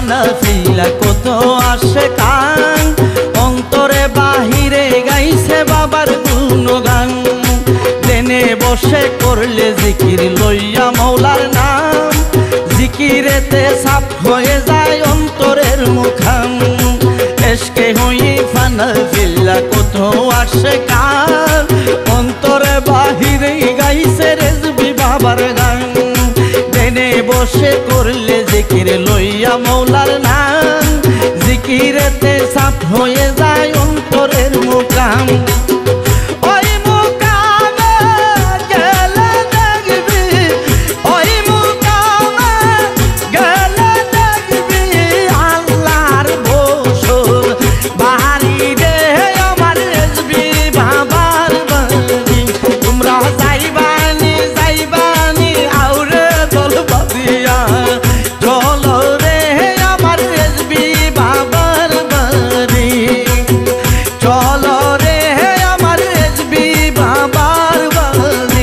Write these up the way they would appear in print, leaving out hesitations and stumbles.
ফানা ফিলা কত আসে কান অন্তরে বাহিরে গাইছে বাবার গুণগান জেনে বসে করলে জিকির লইয়া মৌলার নাম জিকিরেতে সাফ হয়ে যায় অন্তরের মুখাম এসকে হই ফানা ফিলা কত আসে কান অন্তরে বাহিরে গাইছে রেজবি বাবার গান জেনে বসে করলে জিকির লইয়া মৌলার নাম জিকিরেতে সাফ হয়ে যায় অন্তরের মুকাম ওই মুকামে গেলে দেখবি ওই মুকামে গেলে দেখবি আল্লাহর বসর বাড়ি রে আমার রেজবি বাবার বাড়ি তোমরা যাইবানি যাইবানি আউরে দল বাদিয়া চলো রে আমার রেজবি বাবার বাড়ি চলো রে আমার রেজবি বাবার বাড়ি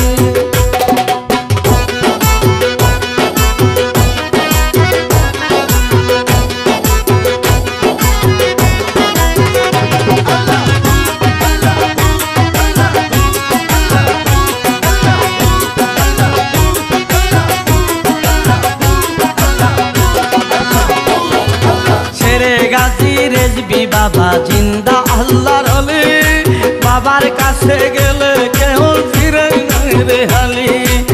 ছেড়ে গাজী রেজবি বাবা জিন্দা আল্লাহর অলি বাবার কাছে গেলে কেউ ফিরে নাই রে হালি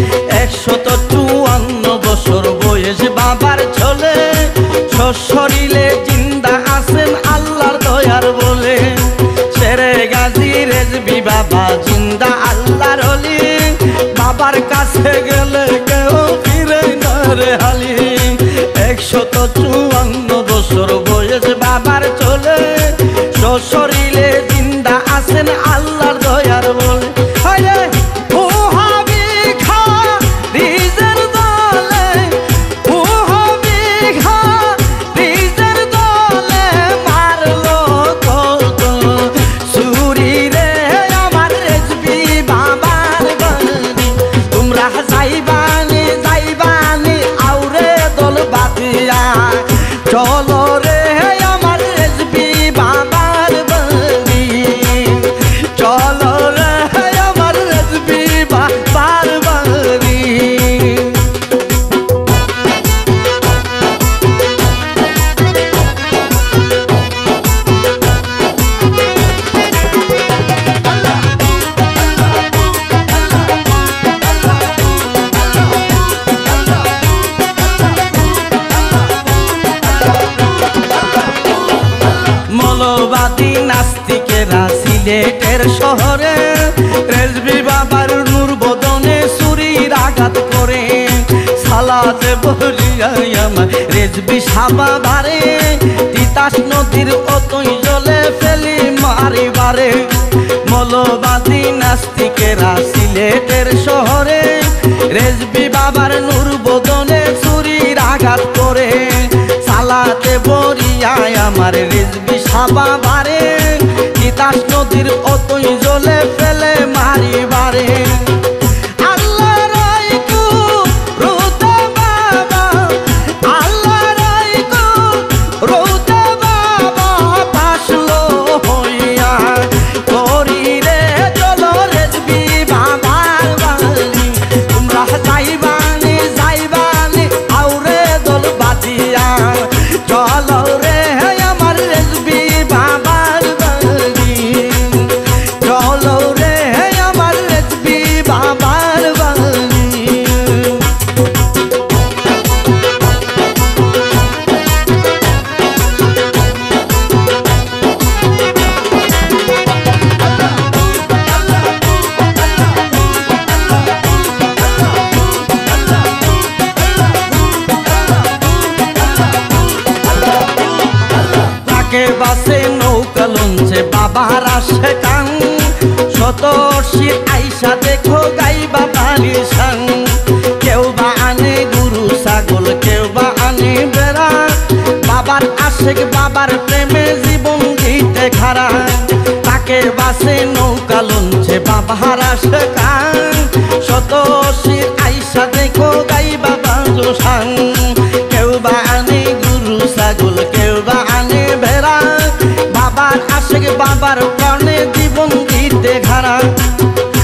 154 বছর বয়স বাবার চলে সশরীরে জিন্দা আছেন আল্লাহর দয়ার বলে ছেড়ে গাজী রেজবি বাবা জিন্দা আল্লাহর অলি বাবার কাছে গেলে কেউ ফিরে না রে হালি 154 বছর বয়স বাবার চলে সশরীরে জিন্দা আছেন আল্লাহর দয়ার বলে চলো রে আমার রেজবি বাবার বাড়ি চলো রে আমার রেজবি বাবার বাড়ি মৌলবাদী নাস্তিকেরা সিলেটের শহরে রেজবি বাবার নূর বদনে ছুরির আঘাত করে সালাতে বলিয়াই আমার রেজবি বাবারে তিতাস নদীর অতই জলে ফেলি মারিবারে মৌলবাদী নাস্তিকেরা সিলেটের শহরে রেজবি বাবার নূর বদনে ছুরির আঘাত করে সালাতে বরিয়ায় আমার রেজবি বাবারে তিতাস নদীর অতই জলে ফেলে মারিবারে চলো রে আমার রেজবি বাবার বাড়ি চলো রে আমার রেজবি বাবার বাড়ি বাসে নৌকা লঞ্চে বাবার আসে কান শত শীত আইসা দেখো গাইবা বালিশান কেউ বা আনে গরু ছাগল কেউ বা আনে বেড়া বাবার আশেক বাবার প্রেমে জীবন দিতে খারা তাকে বাসে নৌকা লঞ্চে বাবার আসে কান শত শীত আইসা দেখো গাইবা বালিশান কেউ বা আনে গরু প্রাণে জীবন দিতে ঘাড়া